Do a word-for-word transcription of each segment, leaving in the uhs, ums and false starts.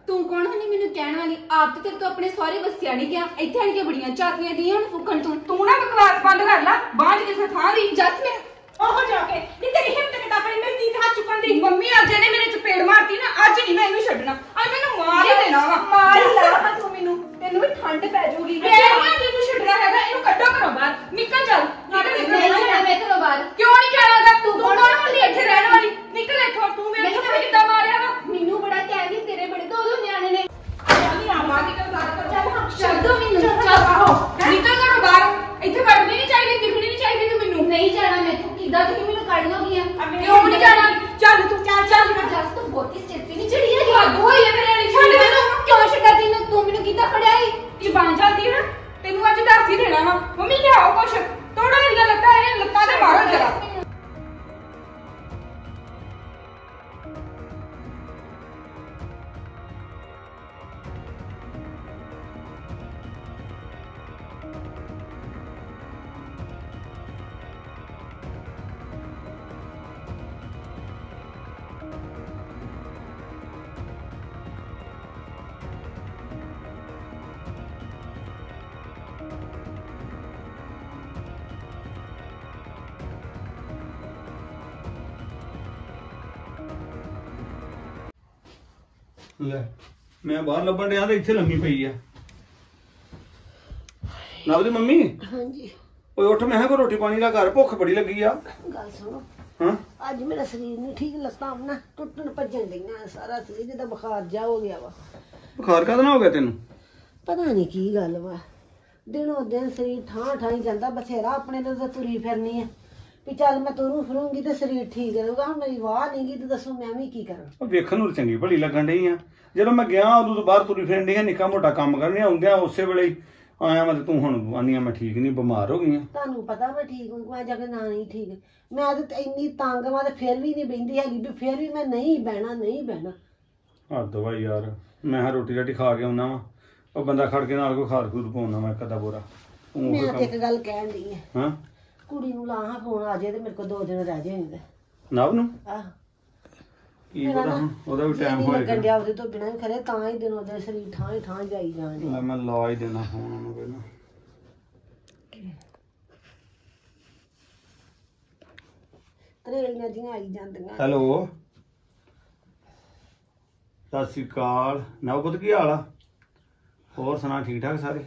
तू कौन है मैनू कहने वाली आप तो तेरे तो अपने सहुरे वसिया नहीं गया इत्थे आण के बड़ियां झाकियां दी हुण फुकण तू तू ना बकवास बंद कर ला बांझ किसे थां दी जस मैं ओहो जाके नी तेरी हिम्मत किता पे मेरी दी हाथ चुकन दी मम्मी अज ने मेरे चपेड़ मारती ना अज नहीं मैं इनू छड्डना अज मैनू मार ही देना वा मार ही ला तू मैनू तेनू भी ठंड पै जाऊगी मैं नहीं इनू छड्डना हैगा इनू कड्डो घरों बाहर निकल चल निकल नहीं जाना मैं घरों बाहर क्यों नहीं जाणागा तू कौन होंदी इत्थे रहने वाली निकल इत्थों तू मेरे चपेड़ किदा मारिया वा मैनू बड़ा कहदी तेरे बड़े दो दो न्याणे ने नहीं आवा निकल बाहर चल छड्ड दो मैनू चल आहो निकल घरों बाहर इत्थे वड़नी नहीं चाहिए दिखनी नहीं चाहिए तू मैनू नहीं जाना मैं तू किदा तू मैनू कढ लोगी क्यों नहीं जाना चल तू चल चल जस तू बहुती सिर पे नहीं चढ़ी है हद होई है मेरे लिए छड्ड मैनू क्यों छड्डा तैनू तू मैनू किदा खड़िया है ਜ਼ਬਾਨ ਚੱਲਦੀ ਹੈ ਤੈਨੂੰ ਅੱਜ ਦੱਸ ਹੀ ਦੇਣਾ ਵਾ ਮੰਮੀ ਲਿਆਓ ਕੁਛ ਤੋੜੋ ਮੇਰੀਆਂ ਲੱਤਾਂ ਇਹ ਲੱਤਾਂ ਤੇ ਮਾਰੋ ਜਰਾ ਲੈ ਮੈਂ ਬਾਹਰ ਲੱਭਣ ਡਿਆ ਤੇ ਇੱਥੇ ਲੰਮੀ ਪਈ ਆ ਨਵ ਦੀ ਮੰਮੀ ਹਾਂਜੀ ਓਏ ਉੱਠ ਮੈਂ ਕੋ ਰੋਟੀ ਪਾਣੀ ਦਾ ਘਰ ਭੁੱਖ ਬੜੀ ਲੱਗੀ ਆ ਗੱਲ ਸੁਣੋ ਹਾਂ ਅੱਜ ਮੇਰਾ ਸਰੀਰ ਨਹੀਂ ਠੀਕ ਲੱਤਾਂ ਨਾ ਟੁੱਟਣ ਭੱਜਣ ਡਈਆਂ ਸਾਰਾ ਸਰੀਰ ਜਿਹਦਾ ਬੁਖਾਰ ਜਾ ਹੋ ਗਿਆ ਵਾ ਬੁਖਾਰ ਕਦ ਨਾ ਹੋ ਗਿਆ ਤੈਨੂੰ ਪਤਾ ਨਹੀਂ ਕੀ ਗੱਲ ਵਾ ਦਿਨੋਂ ਦਿਨ ਸਰੀਰ ਠਾਂ ਠਾਈ ਜਾਂਦਾ ਬਥੇਰਾ ਆਪਣੇ ਤੇ ਤੁਰੀ ਫਿਰਨੀ ਆ ਵੀ ਚੱਲ ਮੈਂ ਤੁਰੂ ਫਿਰੂੰਗੀ ਤੇ ਸਰੀਰ ਠੀਕ ਰਹੂਗਾ ਹੁਣ ਮੇਰੀ ਵਾਹ ਨਹੀਂ ਗਈ ਤੇ ਦੱਸੋ ਮੈਂ ਵੀ ਕੀ ਕਰਾਂ ਉਹ ਵੇਖਣ ਨੂੰ ਚੰਗੀ ਭਲੀ ਲੱਗਣ ਡਈ ਆ ਜਦੋਂ ਮੈਂ ਗਿਆ ਉਦੋਂ ਤੋਂ ਬਾਹਰ ਤੁਰੀ ਫਿਰਨ ਡਈ ਆ ਨਿੱਕਾ ਮੋਟਾ ਕੰਮ ਕਰਨੇ ਆਉਂਦਿਆਂ ਉਸੇ ਵੇਲੇ ਹੀ ਆਇਆ ਮੈਂ ਤੇ ਤੂੰ ਹੁਣ ਆਨੀਆਂ ਮੈਂ ਠੀਕ ਨਹੀਂ ਬਿਮਾਰ ਹੋ ਗਈ ਆ ਤੁਹਾਨੂੰ ਪਤਾ ਮੈਂ ਠੀਕ ਹੂੰ ਮੈਂ ਜਾ ਕੇ ਨਾ ਨਹੀਂ ਠੀਕ ਮੈਂ ਤੇ ਇੰਨੀ ਤੰਗ ਵਾਂ ਤੇ ਫਿਰ ਵੀ ਨਹੀਂ ਬਹਿੰਦੀ ਹੈਗੀ ਵੀ ਫਿਰ ਵੀ ਮੈਂ ਨਹੀਂ ਬਹਿਣਾ ਨਹੀਂ ਬਹਿਣਾ ਹੱਦ ਵਾ ਯਾਰ ਮੈਂ ਹਾਂ ਰੋਟੀ ਰਾਟੀ ਖਾ ਕੇ ਆਉਣਾ ਵਾ ਉਹ ਬੰਦਾ ਖੜ ਕੇ ਨਾਲ ਕੋਈ ਖਾਦ ਖੂਦ ਪਾਉਣਾ ਮੈਂ ਕਦਾ ਬੋਰਾ ਮੈਂ ਤੇ ਇੱਕ ਗੱਲ ਕਹਿਣ ਡਈ ਆ ਹਾਂ ਕੁੜੀ ਨੂੰ ਲਾਹਾਂ ਫੋਨ ਆ ਜਾਏ ਤੇ ਮੇਰੇ ਕੋਲ ਦੋ ਦਿਨ ਰਹਿ ਜਾਏ ਨਵ ਨੂੰ ਆਹ ਕੀ ਪਤਾ ਹੁਣ ਉਹਦਾ ਵੀ ਟਾਈਮ ਲੱਗਣ ਹੋਏਗਾ ਡਿਆ ਉਹਦੇ ਤੋਂ ਬਿਨਾਂ ਵੀ ਖਰੇ ਤਾਂ ਹੀ ਦਿਨੋਂ ਦਿਨ ਸਰੀਰ ਠਾਂ ਹੀ ਠਾਂ ਜਾਈ ਜਾਣ ਡਿਆ। ਲੈ ਮੈਂ ਲਾ ਹੀ ਦੇਣਾ ਫੋਨ ਉਹਨੂੰ ਪਹਿਲਾਂ ਤਰੇਲੀਆਂ ਜੀਆਂ ਆਈ ਜਾਂਦੀਆਂ ਹੈਲੋ ਸਤਿ ਸ਼੍ਰੀ ਅਕਾਲ ਨਵ ਪੁੱਤ ਕੀ ਹਾਲ ਆ ਹੋਰ ਸੁਣਾ ਠੀਕ ਠਾਕ ਸਾਰੇ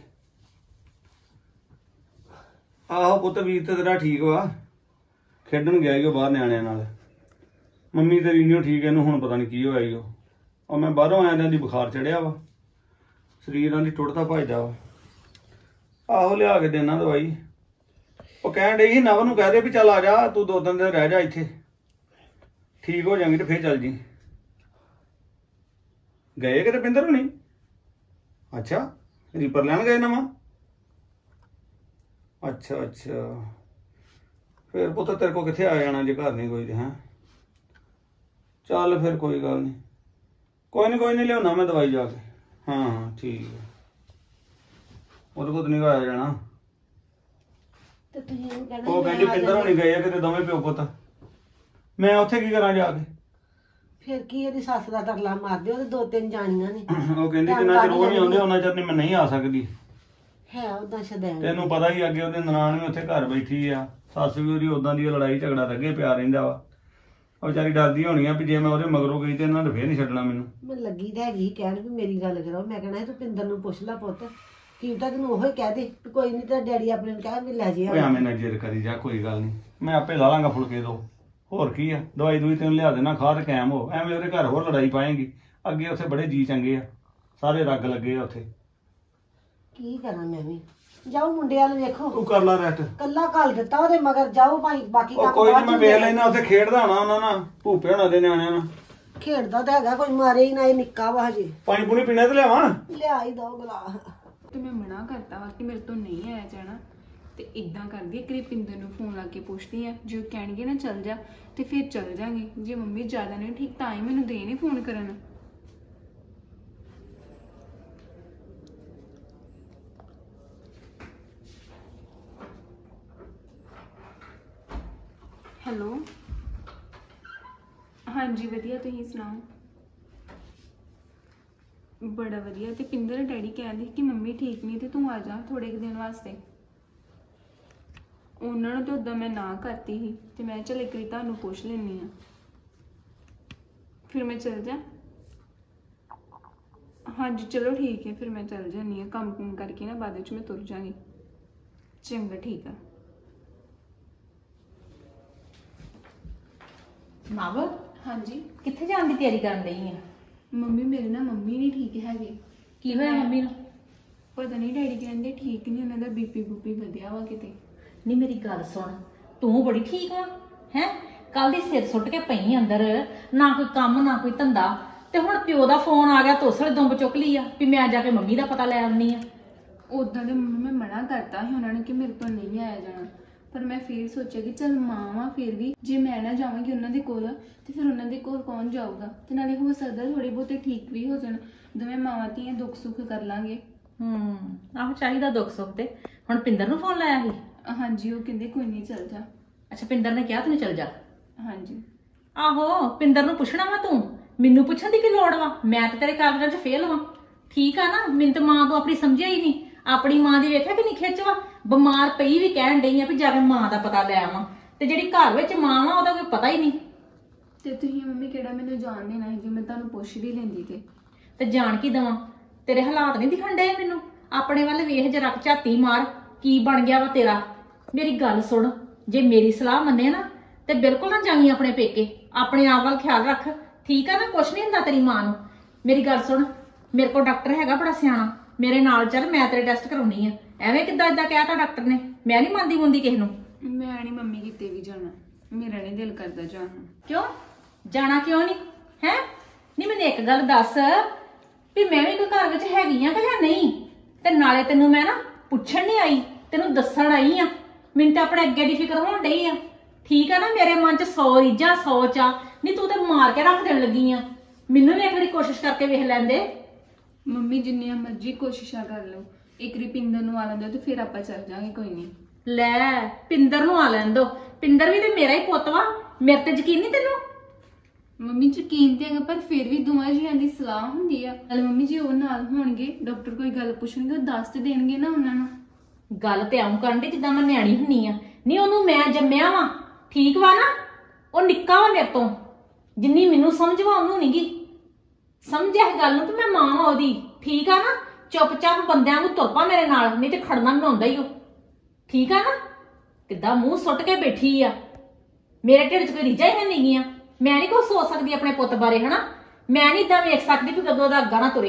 ਆਹੋ ਪੁੱਤ ਵੀਰ ਤੇ ਤੇਰਾ ਠੀਕ ਵਾ ਖੇਡਣ ਗਿਆ ਈ ਉਹ ਬਾਹਰ ਨਿਆਣਿਆਂ ਨਾਲ ਮੰਮੀ ਤੇਰੀ ਨਹੀਂ ਠੀਕ ਇਹਨੂੰ ਹੁਣ ਪਤਾ ਨਹੀਂ ਕੀ ਹੋਇਆ ਈ ਉਹ ਉਹ ਮੈਂ ਬਾਹਰੋਂ ਆਇਆ ਤਾਂ ਦੀ ਬੁਖਾਰ ਚੜਿਆ ਵਾ ਸਰੀਰਾਂ ਦੀ ਟੁੱਟਦਾ ਭੱਜਦਾ ਵਾ ਆਹੋ ਲਿਆ ਕੇ ਦੇਣਾ ਦਵਾਈ ਉਹ ਕਹਿਣ ਡਈ ਸੀ ਨਵ ਨੂੰ ਕਹਿ ਦੇ ਵੀ ਚੱਲ ਆ ਜਾ ਤੂੰ ਦੋ ਤਿੰਨ ਦਿਨ ਰਹਿ ਜਾ ਇੱਥੇ ਠੀਕ ਹੋ ਜਾਏਗੀ ਤੇ ਫੇਰ ਚੱਲ ਜੀ ਗਏ ਕਿਤੇ ਪਿੰਦਰ ਹੁਣੀ ਅੱਛਾ ਰੀਪਰ ਲੈਣ ਗਏ ਨਵਾਂ ਅੱਛਾ ਅੱਛਾ ਫਿਰ ਪੁੱਤ ਤੇਰੇ ਕੋ ਕਿੱਥੇ ਆ ਜਾਣਾ ਜੇ ਘਰ ਨਹੀਂ ਕੋਈ ਤੇ ਹੈਂ ਚੱਲ ਫਿਰ ਕੋਈ ਗੱਲ ਨਹੀਂ ਕੋਈ ਨਹੀਂ ਕੋਈ ਨਹੀਂ ਲਿਆਉਣਾ ਮੈਂ ਦਵਾਈ ਜਾ ਕੇ ਹਾਂ ਹਾਂ ਠੀਕ ਹੈ ਉਹਦੇ ਕੋਲ ਨਹੀਂ ਆਇਆ ਜਾਣਾ ਤੇ ਤੁਸੀਂ ਇਹਨੂੰ ਕਹਿਣਾ ਉਹ ਕਹਿੰਦੇ ਪਿੰਦਰ ਹੋਣੀ ਗਏ ਆ ਕਿਤੇ ਦੋਵੇਂ ਪਿਓ ਪੁੱਤ ਮੈਂ ਉੱਥੇ ਕੀ ਕਰਾਂ ਜਾ ਕੇ ਫਿਰ ਕੀ ਇਹਦੀ ਸੱਸ ਦਾ ਤਰਲਾ ਮਾਰਦੇ ਉਹਦੇ ਦੋ ਤਿੰਨ ਜਾਣੀਆਂ ਨੇ ਉਹ ਕਹਿੰਦੀ ਜਿੰਨਾ ਚਿਰ ਉਹ ਨਹੀਂ ਆਉਂਦੇ ਉਹਨਾਂ ਚਿਰ ਨਹੀਂ ਮੈਂ ਨਹੀਂ ਆ ਸਕਦੀ ਹੈ ਉਦਾਂ ਛਦੈਣ ਤੈਨੂੰ ਪਤਾ ਹੀ ਅੱਗੇ ਉਹਦੇ ਨਨਾਣ ਵੀ ਉੱਥੇ ਘਰ ਬੈਠੀ ਆ ਸੱਸ ਵੀ ਉਹਦੀ ਉਦਾਂ ਦੀ ਲੜਾਈ ਝਗੜਾ ਤਾਂ ਅੱਗੇ ਪਿਆ ਰਹਿੰਦਾ ਵਾ ਉਹ ਵਿਚਾਰੀ ਡਰਦੀ ਹੋਣੀ ਆ ਵੀ ਜੇ ਮੈਂ ਉਹਦੇ ਮਗਰੋਂ ਗਈ ਤੇ ਇਹਨਾਂ ਨੇ ਫੇਰ ਨਹੀਂ ਛੱਡਣਾ ਮੈਨੂੰ ਮੈਂ ਲੱਗੀ ਤਾਂ ਹੈਗੀ ਕਹਿਣ ਵੀ ਮੇਰੀ ਗੱਲ ਕਰੋ ਮੈਂ ਕਹਿਣਾ ਤੂੰ ਪਿੰਦਰ ਨੂੰ ਪੁੱਛ ਲੈ ਪੁੱਤ ਕੀ ਤਾਂ ਤੈਨੂੰ ਉਹੀ ਕਹਿ ਦੇ ਵੀ ਕੋਈ ਨਹੀਂ ਤੇਰਾ ਡੈਡੀ ਆਪਣੇ ਨੂੰ ਕਹਿ ਵੀ ਲੈ ਜੇ ਓਏ ਐਵੇਂ ਨਾ ਜਿਰ ਕਰੀ ਜਾ ਕੋਈ ਗੱਲ ਨਹੀਂ ਮੈਂ ਆਪੇ ਲਾ ਲਾਂਗਾ ਫੁਲਕੇ ਦੋ ਹੋਰ ਕੀ ਆ ਦਵਾਈ ਦੂਈ ਤੈਨੂੰ ਲਿਆ ਦੇਣਾ ਖਾ ਤੇ ਕਾਇਮ ਹੋ ਐਵੇਂ ਉਹਦੇ ਘਰ ਹੋਰ ਲੜਾਈ ਪਾਏਗੀ ਅੱਗੇ ਉੱਥੇ ਬੜੇ ਜੀ ਚੰਗੇ ਆ ਸਾਰੇ ਰੱਗ ਲੱਗੇ ਆ ਉੱਥੇ ਕੀ ਕਰਾਂ ਮੈਂ ਵੀ ਜਾਓ ਮੁੰਡੇ ਵਾਲ ਵੇਖੋ ਤੂੰ ਕਰ ਲਾ ਰੈਸਟ ਕੱਲਾ ਘੱਲ ਦਿੱਤਾ ਉਹਦੇ ਮਗਰ ਜਾਓ ਭਾਈ ਬਾਕੀ ਉਹ ਕੰਮ ਕੋਈ ਬਾਅਦ ਨਹੀਂ ਮੈਂ ਚ ਵੇਖ ਲੈਣਾ ਉੱਥੇ ਖੇਡਦਾ ਹੋਣਾ ਉਹਨਾਂ ਨਾਲ ਭੂਪੇ ਹੋਣਾ ਦੇ ਨਿਆਣਿਆਂ ਨਾਲ ਖੇਡਦਾ ਤਾਂ ਹੈਗਾ ਕੋਈ ਮਾਰੇ ਹੀ ਨਾ ਇਹ ਨਿੱਕਾ ਵਾ ਹਜੇ ਪਾਣੀ ਪੂਣੀ ਪੀਣਾ ਤੇ ਲਿਆਵਾਂ ਲਿਆ ਹੀ ਦੋ ਗਲਾਸ ਤੇ ਮੈਂ ਮਨਾ ਕਰਤਾ ਵਾ ਕਿ ਮੇਰੇ ਤੋਂ ਨਹੀਂ ਆਇਆ ਜਾਣਾ ਤੇ ਇਦਾਂ ਕਰਦੀ ਆ ਕ੍ਰਿਪਿੰਦਰ ਨੂੰ ਫੋਨ ਲਾ ਕੇ ਪੁੱਛਦੀ ਆ ਜੇ ਉਹ ਕਹਿਣਗੇ ਨਾ ਚੱਲ ਜਾ ਤੇ ਫਿਰ ਚੱਲ ਜਾਾਂਗੇ ਜੇ ਮੰਮੀ ਜ਼ਿਆਦਾ ਨਹੀਂ ਠੀਕ ਤਾਂ ਹੀ ਮੈਨੂੰ ਦੇ ਨਹੀਂ ਫੋਨ ਕਰਨ ਹੈਲੋ ਹਾਂਜੀ ਵਧੀਆ ਤੁਸੀਂ ਸੁਣਾਓ ਬੜਾ ਵਧੀਆ। ਤੇ ਪਿੰਦਰ ਡੈਡੀ ਕਹਿੰਦੇ ਕਿ ਮੰਮੀ ਠੀਕ ਨਹੀਂ ਤੇ ਤੂੰ ਆ ਜਾ ਥੋੜੇ ਕੁ ਦਿਨ ਵਾਸਤੇ। ਉਹਨਾਂ ਨੂੰ ਤਾਂ ਉਦਾਂ ਮੈਂ ਨਾ ਕਰਤੀ ਸੀ ਤੇ ਮੈਂ ਚੱਲ ਇੱਕ ਵਾਰੀ ਤੁਹਾਨੂੰ ਪੁੱਛ ਲੈਂਦੀ ਆ, ਫਿਰ ਮੈਂ ਚੱਲ ਜਾ। ਹਾਂਜੀ ਚਲੋ ਠੀਕ ਹੈ, ਫਿਰ ਮੈਂ ਚੱਲ ਜਾਂਦੀ ਹਾਂ, ਕੰਮ ਕੁਮ ਕਰਕੇ ਨਾ ਬਾਅਦ ਵਿੱਚ ਮੈਂ ਤੁਰ ਜਾਵਾਂਗੀ। ਚੰਗਾ ਠੀਕ ਆ। ਨਵ ਹਾਂਜੀ ਕਿੱਥੇ ਜਾਣ ਦੀ ਤਿਆਰੀ ਕਰਨ ਰਹੀ ਆ? ਮੰਮੀ ਮੇਰੇ ਨਾ ਮੰਮੀ ਨਹੀਂ ਠੀਕ ਹੈਗੇ। ਕੀ ਹੋਇਆ ਮੰਮੀ ਨੂੰ? ਪਤਾ ਨਹੀਂ ਡੈਡੀ ਕਹਿੰਦੇ ਠੀਕ ਨਹੀਂ, ਉਹਨਾਂ ਦਾ ਬੀਪੀ ਬੂਪੀ ਵਧਿਆ ਵਾ ਕਿਤੇ। ਨਹੀਂ ਮੇਰੀ ਗੱਲ ਸੁਣ, ਤੂੰ ਬੜੀ ਠੀਕ ਵਾ ਹੈ। ਕੱਲ ਦੀ ਸਿਰ ਸੁੱਟ ਕੇ ਪਈ ਅੰਦਰ, ਨਾ ਕੋਈ ਕੰਮ ਨਾ ਕੋਈ ਧੰਦਾ, ਤੇ ਹੁਣ ਪਿਓ ਦਾ ਫੋਨ ਆ ਗਿਆ, ਤੋਸਲੇ ਦੁੰਬ ਚੁੱਕ ਲਈ ਆ ਵੀ ਮੈਂ ਜਾ ਕੇ ਮੰਮੀ ਦਾ ਪਤਾ ਲੈ ਆਉਣੀ ਆ। ਉਦਾਂ ਦੇ ਮੰਮੀ ਮੈਂ ਮਨਾ ਕਰਤਾ ਸੀ ਉਹਨਾਂ ਨੇ ਕਿ ਮੇਰੇ ਤੋਂ ਨਹੀਂ ਆਇਆ ਜਾਣਾ, ਪਰ ਮੈਂ ਫਿਰ ਸੋਚਿਆ ਕਿ ਚਲ ਮਾਂ ਵਾ, ਫਿਰ ਵੀ ਜੇ ਮੈਂ ਨਾ ਜਾਵਾਂਗੀ ਉਹਨਾਂ ਦੇ ਕੋਲ ਤੇ ਫਿਰ ਉਹਨਾਂ ਦੇ ਕੋਲ ਕੌਣ ਜਾਊਗਾ, ਤੇ ਨਾਲੇ ਹੋ ਸਕਦਾ ਥੋੜੇ ਬਹੁਤੇ ਠੀਕ ਵੀ ਹੋ ਜਾਣ। ਦੋਵੇਂ ਮਾਵਾਂ ਧੀਆਂ ਦੁੱਖ ਸੁੱਖ ਕਰ ਲਾਂਗੇ। ਹੂੰ ਆਹੋ ਚਾਹੀਦਾ ਦੁੱਖ ਸੁੱਖ ਤੇ। ਹੁਣ ਪਿੰਦਰ ਨੂੰ ਫੋਨ ਲਾਇਆ ਸੀ? ਹਾਂਜੀ ਉਹ ਕਹਿੰਦੇ ਕੋਈ ਨਹੀਂ ਚੱਲ ਜਾ। ਅੱਛਾ ਪਿੰਦਰ ਨੇ ਕਿਹਾ ਤੂੰ ਚੱਲ ਜਾ? ਹਾਂਜੀ ਆਹੋ ਪਿੰਦਰ ਨੂੰ ਪੁੱਛਣਾ ਵਾ ਤੂੰ, ਮੈਨੂੰ ਪੁੱਛਣ ਦੀ ਕੀ ਲੋੜ ਵਾ? ਮੈਂ ਤਾਂ ਤੇਰੇ ਕਾਗਜ਼ਾਂ 'ਚ ਫੇਲ ਵਾਂ, ਠੀਕ ਆ ਨਾ। ਮੈਨੂੰ ਤਾਂ ਮਾਂ ਤੋਂ ਆਪਣੀ ਸਮਝਿਆ ਹੀ ਨਹੀਂ। ਆਪਣੀ ਮਾਂ ਦੀ ਵੇਖਿਆ ਕਿ ਨਹੀਂ ਖਿੱਚ ਵਾ, ਬਿਮਾਰ ਪਈ ਵੀ ਕਹਿਣ ਡਈ ਆ ਵੀ ਜਾ ਕੇ ਮਾਂ ਦਾ ਪਤਾ ਲੈ ਆਵਾਂ, ਤੇ ਜਿਹੜੀ ਘਰ ਵਿੱਚ ਮਾਂ ਵਾ ਉਹਦਾ ਕੋਈ ਪਤਾ ਹੀ ਨਹੀਂ। ਤੇ ਤੁਸੀਂ ਮੰਮੀ ਕਿਹੜਾ ਮੈਨੂੰ ਜਾਣ ਦੇਣਾ ਹੈ ਜੇ ਮੈਂ ਤੁਹਾਨੂੰ ਪੁੱਛ ਵੀ ਲੈਂਦੀ ਤੇ ਤੇ ਜਾਣ ਕੀ ਦਵਾਂ? ਤੇਰੇ ਹਾਲਾਤ ਨਹੀਂ ਦਿਖਣ ਡਏ ਮੈਨੂੰ? ਆਪਣੇ ਵੱਲ ਵੇਖ ਜਰਾ ਝਾਤੀ ਮਾਰ, ਕੀ ਬਣ ਗਿਆ ਵਾ ਤੇਰਾ। ਮੇਰੀ ਗੱਲ ਸੁਣ, ਜੇ ਮੇਰੀ ਸਲਾਹ ਮੰਨੇ ਨਾ ਤੇ ਬਿਲਕੁਲ ਨਾ ਜਾਈ ਆਪਣੇ ਪੇਕੇ। ਆਪਣੇ ਆਪ ਵੱਲ ਖਿਆਲ ਰੱਖ, ਠੀਕ ਆ ਨਾ। ਕੁਛ ਨਹੀਂ ਹੁੰਦਾ ਤੇਰੀ ਮਾਂ ਨੂੰ। ਮੇਰੀ ਗੱਲ ਸੁਣ, ਮੇਰੇ ਕੋਲ ਡਾਕਟਰ ਹੈਗਾ ਬੜਾ ਸਿਆਣਾ, ਮੇਰੇ ਨਾਲ ਚੱਲ, ਮੈਂ ਤੇਰੇ ਟੈਸਟ ਕਰਾਉਣੀ ਆ। ਐਵੇਂ ਕਿੱਦਾਂ ਏਦਾਂ ਕਹਿਤਾ ਡਾਕਟਰ ਨੇ? ਮੈਂ ਨਹੀਂ ਮੰਨਦੀ ਮੁੰਦੀ ਕਿਸੇ ਨੂੰ। ਮੈਂ ਨਹੀਂ ਮੰਮੀ ਕਿਤੇ ਵੀ ਜਾਣਾ, ਮੇਰਾ ਨਹੀਂ ਦਿਲ ਕਰਦਾ ਜਾਣ ਨੂੰ। ਕਿਉਂ ਜਾਣਾ ਕਿਉਂ ਨਹੀਂ ਹੈ? ਨਹੀਂ ਮੈਨੂੰ ਇੱਕ ਗੱਲ ਦੱਸ ਵੀ ਮੈਂ ਵੀ ਕੋਈ ਘਰ ਵਿੱਚ ਹੈਗੀ ਆ ਕਿ ਜਾਂ ਨਹੀਂ? ਤੇ ਨਾਲੇ ਤੈਨੂੰ ਮੈਂ ਨਾ ਪੁੱਛਣ ਨਹੀਂ ਆਈ, ਤੈਨੂੰ ਦੱਸਣ ਆਈ ਆ। ਮੈਨੂੰ ਤਾਂ ਆਪਣੇ ਅੱਗੇ ਦੀ ਫਿਕਰ ਹੋਣ ਡਈ ਆ, ਠੀਕ ਆ ਨਾ। ਮੇਰੇ ਮਨ 'ਚ ਸੌ ਰੀਝਾਂ ਸੌ ਚਾ, ਨਹੀਂ ਤੂੰ ਤੇ ਮਾਰ ਕੇ ਰੱਖ ਦੇਣ ਲੱਗੀ ਆ। ਮੈਨੂੰ ਵੀ ਇੱਕ ਵਾਰੀ ਕੋਸ਼ਿਸ਼ ਕਰਕੇ ਵੇਖ ਲੈਂਦੇ। ਮੰਮੀ ਜਿੰਨੀਆਂ ਮਰਜ਼ੀ ਕੋਸ਼ਿਸ਼ਾਂ ਕਰ ਲਓ, ਇੱਕ ਵਾਰੀ ਪਿੰਦਰ ਨੂੰ ਆ ਲੈਂਦੇ ਤੇ ਫਿਰ ਆਪਾਂ ਚੱਲ ਜਾਾਂਗੇ, ਕੋਈ ਨਹੀਂ। ਲੈ ਪਿੰਦਰ ਨੂੰ ਆ ਲੈਣ ਦੋ। ਪਿੰਦਰ ਵੀ ਤੇ ਮੇਰਾ ਹੀ ਪੁੱਤ ਵਾ, ਮੇਰੇ ਤੇ ਯਕੀਨ ਨਹੀਂ ਤੈਨੂੰ? ਮੰਮੀ ਯਕੀਨ ਤੇ ਹੈਗਾ, ਪਰ ਫਿਰ ਵੀ ਦੋਵਾਂ ਜੀਆਂ ਦੀ ਸਲਾਹ ਹੁੰਦੀ ਆ। ਨਾਲ ਮੰਮੀ ਜੀ ਉਹ ਨਾਲ ਹੋਣਗੇ, ਡਾਕਟਰ ਕੋਈ ਗੱਲ ਪੁੱਛਣਗੇ, ਉਹ ਦੱਸ ਤੇ ਦੇਣਗੇ ਨਾ ਉਹਨਾਂ ਨੂੰ। ਗੱਲ ਤੇ ਆਉਂ ਕਰਨ ਦੀ ਜਿੱਦਾਂ ਮੈਂ ਨਿਆਣੀ ਹੁੰਨੀ ਆ। ਨਹੀਂ ਉਹਨੂੰ ਮੈਂ ਜੰਮਿਆ ਵਾ, ਠੀਕ ਵਾ ਨਾ। ਉਹ ਨਿੱਕਾ ਵਾ ਮੇਰੇ ਤੋਂ, ਜਿੰਨੀ ਮੈਨੂੰ ਸਮਝ ਵਾ ਉਹਨੂੰ ਨੀ ਗੀ ਸਮਝ ਇਸ ਗੱਲ ਨੂੰ ਕਿ ਮੈਂ ਮਾਂ ਵਾ ਉਹਦੀ, ਠੀਕ ਆ ਨਾ। ਚੁੱਪ-ਚਾਪ ਬੰਦਿਆਂ ਨੂੰ ਤੁਰ ਪਾ ਮੇਰੇ ਨਾਲ, ਨਹੀਂ ਤੇ ਖੜਨਾ ਮੈਨੂੰ ਆਉਂਦਾ ਹੀ ਉਹ, ਠੀਕ ਆ ਨਾ। ਕਿੱਦਾਂ ਮੂੰਹ ਸੁੱਟ ਕੇ ਬੈਠੀ ਆ। ਮੇਰੇ ਢਿੱਡ 'ਚ ਕੋਈ ਰੀਝਾਂ ਹੀ ਨਹੀਂ ਗੀਆਂ। ਮੈਂ ਨਹੀਂ ਕੁਛ ਸੋਚ ਸਕਦੀ ਆਪਣੇ ਪੁੱਤ ਬਾਰੇ, ਹਨਾ। ਮੈਂ ਨਹੀਂ ਇਦਾਂ ਵੇਖ ਸਕਦੀ ਕਿ ਕਦੋਂ ਦਾ ਅੱਗਾ ਨਾ ਤੁਰੇ।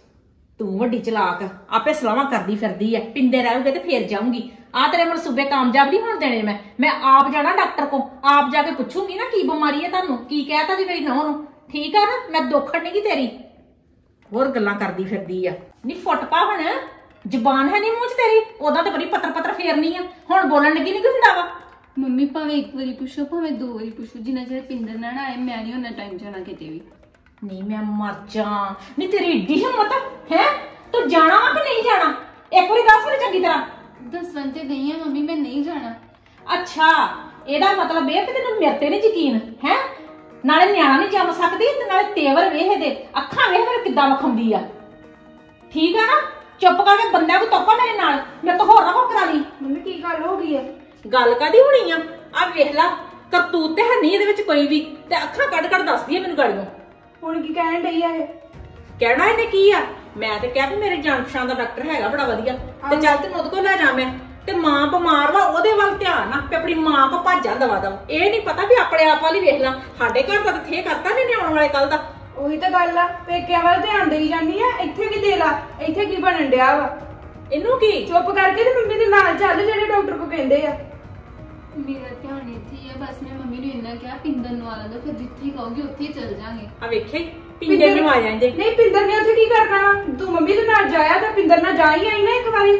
ਤੂੰ ਵੱਡੀ ਚਲਾਕ, ਆਪੇ ਸਲਾਹਾਂ ਕਰਦੀ ਫਿਰਦੀ ਐ। ਪਿੰਦੇ ਰਹੂਗੇ ਤੇ ਫੇਰ ਜਾਊਂਗੀ। ਆ ਤੇਰੇ ਮਨਸੂਬੇ ਕਾਮਯਾਬ ਨਹੀਂ ਹੋਣ ਦੇਣੇ। ਮੈਂ ਮੈਂ ਆਪ ਜਾਣਾ ਡਾਕਟਰ ਕੋ, ਆਪ ਜਾ ਕੇ ਪੁੱਛੂੰਗੀ ਨਾ ਕੀ ਬਿਮਾਰੀ ਹੈ ਤੁਹਾਨੂੰ, ਕੀ ਕਹਿਤਾ ਜੀ ਮੇਰੀ ਨੌਂ ਨੂੰ, ਠੀਕ ਆ ਨਾ। ਮੈਂ ਦੁੱਖੜ ਨਹੀਂ ਗੀ ਤੇਰੀ। ਹੋਰ ਗੱਲਾਂ ਕਰਦੀ ਫਿਰਦੀ ਆ। ਨਹੀਂ ਫੁੱਟ ਪਾ ਹੁਣ, ਜ਼ਬਾਨ ਹੈ ਨਹੀਂ ਮੂੰਹ 'ਚ ਤੇਰੀ। ਉਹਦਾ ਤਾਂ ਬੜੀ ਪੱਤਰ ਪੱਤਰ ਫੇਰਨੀ ਆ, ਹੁਣ ਬੋਲਣ ਲੱਗੀ ਨਹੀਂ ਕੋਈ ਹੁੰਦਾ ਵਾ। ਮੰਮੀ ਭਾਵੇਂ ਇੱਕ ਵਾਰੀ ਪੁੱਛੋ ਭਾਵੇਂ ਦੋ ਵਾਰੀ ਪੁੱਛੋ, ਜਿੰਨਾ ਚਿਰ ਪਿੰਦਰ ਨਾ ਆਏ ਮੈਂ ਨਹੀਂ ਉਹਨਾਂ ਟਾਈਮ ਜਾਣਾ ਕਿਤੇ ਵੀ। ਨਹੀਂ ਮੈਂ ਮਰ ਜਾ। ਨਹੀਂ ਤੇਰੀ ਏਡੀ ਹਿੰਮਤ ਹੈ, ਤੂੰ ਜਾਣਾ ਵਾ ਕਿ ਨਹੀਂ ਜਾਣਾ? ਇੱਕ ਵਾਰੀ ਦੱਸ ਮੈਨੂੰ ਚੰਗੀ ਤਰ੍ਹਾਂ। ਦੱਸਣ ਤੇ ਗਈ ਆ ਮੰਮੀ, ਮੈਂ ਨਹੀਂ ਜਾਣਾ। ਅੱਛਾ ਇਹਦਾ ਮਤਲਬ ਇਹ ਕਿ ਤੈਨੂੰ ਮੇਰੇ ਤੇ ਨਹੀਂ ਯਕੀਨ ਹੈ? ਨਾਲੇ ਨਿਆਣਾ ਨਹੀਂ ਜੰਮ ਸਕਦੀ ਤੇ ਨਾਲੇ ਤੇਵਰ ਵੇਖ ਇਹਦੇ, ਅੱਖਾਂ ਵੇਖ ਮੇਰੇ ਕਿੱਦਾਂ ਵਿਖਾਉਂਦੀ ਆ, ਠੀਕ ਆ ਨਾ। ਚੁੱਪ ਕਰਕੇ ਬੰਦਿਆਂ ਨੂੰ ਤੋਪਾ ਮੇਰੇ ਨਾਲ, ਮੇਰੇ ਤੋਂ ਹੋਰ ਨਾ ਕੋ ਕਰਾ ਲਈ। ਮੰਮੀ ਕੀ ਗੱਲ ਹੋ ਗਈ ਹੈ? ਗੱਲ ਕਾਦੀ ਹੋਣੀ ਆ? ਆ ਵੇਖ ਲਾ, ਕਰਤੂਤ ਤੇ ਹੈ ਨਹੀਂ ਇਹਦੇ ਵਿੱਚ ਕੋਈ ਵੀ, ਤੇ ਅੱਖਾਂ ਕੱਢ ਕੱਢ ਦੱਸਦੀ ਆ ਮੈਨੂੰ ਗਾੜੀਆਂ। ਹੁਣ ਕੀ ਕਹਿਣ ਡਈ ਆ ਇਹ? ਕਹਿਣਾ ਇਹਨੇ ਕੀ ਆ? ਮੈਂ ਤੇ ਕਿਹਾ ਵੀ ਮੇਰੇ ਜਾਣ ਪਛਾਣ ਦਾ ਡਾਕਟਰ ਹੈਗਾ ਬੜਾ ਵਧੀਆ, ਤੇ ਚੱਲ ਤੈਨੂੰ ਉਹਦੇ ਕੋਲ ਲੈ ਜਾ ਮੈਂ। ਤੇ ਮਾਂ ਬਿਮਾਰ ਵਾ, ਉਹਦੇ ਵੱਲ ਧਿਆਨ ਆ ਤੇ ਆਪਣੀ ਮਾਂ ਕੋ ਭੱਜਾ ਦਵਾ ਦਵਾ। ਇਹ ਨਹੀਂ ਪਤਾ ਵੀ ਆਪਣੇ ਆਪ ਵਾਲੀ ਵੇਖ ਲਾ। ਸਾਡੇ ਘਰ ਦਾ ਥੇ ਕਰਤਾ ਨਹੀਂ ਆਉਣ ਵਾਲੇ ਕੱਲ ਦਾ। ਉਹੀ ਤਾਂ ਗੱਲ ਆ, ਪੇਕਿਆਂ ਵੱਲ ਧਿਆਨ ਦੇਈ ਜਾਂਦੀ ਆ, ਇੱਥੇ ਕੀ ਦੇ ਲਾ, ਇੱਥੇ ਕੀ ਬਣਨ ਡਿਆ ਵਾ? ਇਹਨੂੰ ਕੀ? ਚੁੱਪ ਕਰਕੇ ਤੇ ਮੰਮੀ ਦੇ ਨਾਲ ਚੱਲ ਜਿਹੜੇ ਡਾਕਟਰ ਕੋ ਕਹਿੰਦੇ ਆ। ਮੇਰਾ ਧਿਆਨ ਇੱਥੇ ਹੀ ਆ, ਬਸ ਮੈਂ ਮੰਮੀ ਨੂੰ ਇੰਨਾ ਕਿਹਾ ਪਿੰਦਰ ਨੂੰ ਆ ਲੈਂਦਾ, ਫਿਰ ਜਿੱਥੇ ਕਹੋਗੇ ਉੱਥੇ ਹੀ ਚੱਲ ਜਾਾਂਗੇ। ਆ ਵੇਖਿਆ ਹੀ ਪਿੰਦਰ ਨੂੰ ਆ ਜਾਂਦੇ। ਨਹੀਂ ਪਿੰਦਰ ਨੇ ਉੱਥੇ ਕੀ ਕਰਨਾ? ਤੂੰ ਮੰਮੀ ਦੇ ਨਾਲ ਜਾਇਆ ਤਾਂ ਪਿੰਦਰ ਨਾਲ ਜਾ ਹੀ ਆਈ ਨਾ ਇੱਕ ਵਾਰੀ।